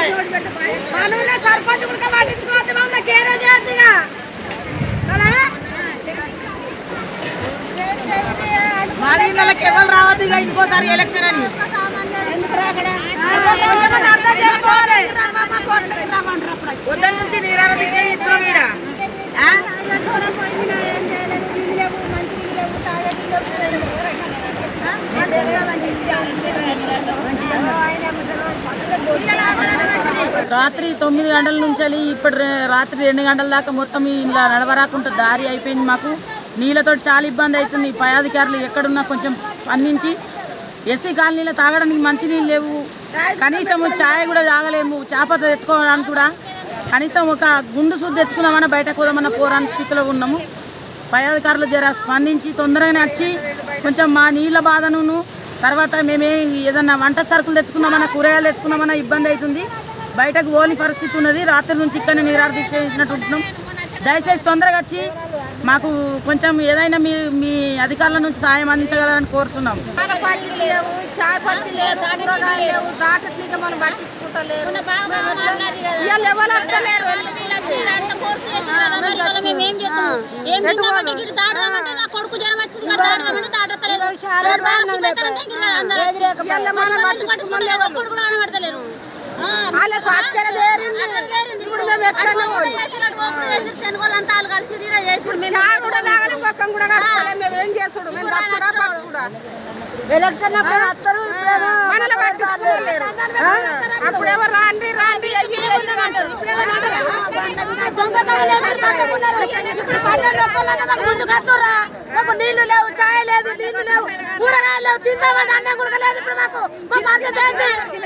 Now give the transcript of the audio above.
కేవలం రావద్దు ఇక ఇంకోసారి ఎలక్షన్ అని పొద్దున్న నుంచి నీరాల దీక్ష ఇస్తున్నాం ఈడ రాత్రి 9 గంటల నుంచి ఇప్పుడు రాత్రి 2 గంటల దాకా మొత్తం ఇలా నడవరాకుండా దారి అయిపోయింది. మాకు నీళ్ళతో చాలా ఇబ్బంది అవుతుంది. పై అధికారులు ఎక్కడున్నా కొంచెం స్పందించి ఎస్సీ కాలనీలో తాగడానికి మంచినీళ్ళు లేవు, కనీసం ఛాయ్ కూడా తాగలేము, చేపత తెచ్చుకోవడానికి కూడా కనీసం ఒక గుండు సూది తెచ్చుకుందామన్నా బయటకు పోదామన్నా పోరాని స్థితిలో ఉన్నాము. పై అధికారులు జర స్పందించి తొందరగానే వచ్చి కొంచెం మా నీళ్ళ బాధను తర్వాత మేమే ఏదన్నా వంట సరుకులు తెచ్చుకున్నామన్నా కూరగాయలు తెచ్చుకున్నామన్నా ఇబ్బంది అవుతుంది. బయటకు పోని పరిస్థితి ఉన్నది. రాత్రి నుంచి ఇక్కడనే నిరాహార దీక్ష చేసినట్టు ఉంటున్నాం. దయచేసి తొందరగా వచ్చి మాకు కొంచెం ఏదైనా మీ అధికారుల నుంచి సాయం అందించగలరని కోరుతున్నాము. ఎలక్షన్ అప్పుడేమో రాండి రాండి మాకు నీళ్లు లేవు, ఛాయ్ లేదు, నీళ్లు లేవు, కూరగాయలు లేవు, తిందామంటే అన్నం కూడా లేదు. ఇప్పుడు మాకు